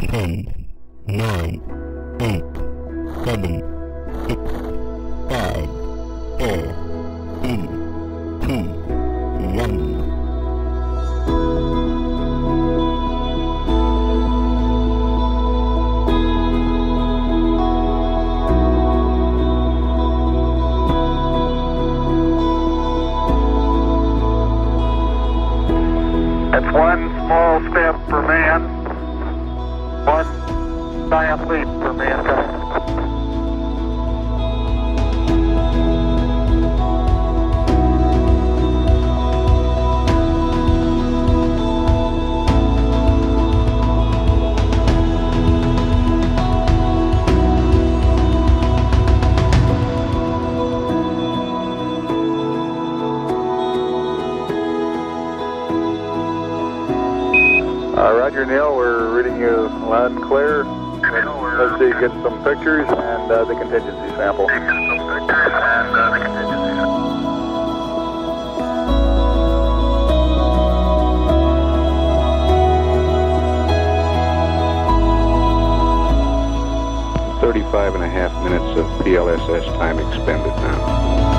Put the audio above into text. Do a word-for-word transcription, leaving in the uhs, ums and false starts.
ten, nine, eight, seven, six, five, four, three, two, one. That's one small step for man, one giant leap for mankind. Uh, Roger, Neil, we're reading you loud and clear. Let's see, get some pictures and uh, the contingency sample. Get some pictures and uh, the contingency sample. thirty-five and a half minutes of P L S S time expended now.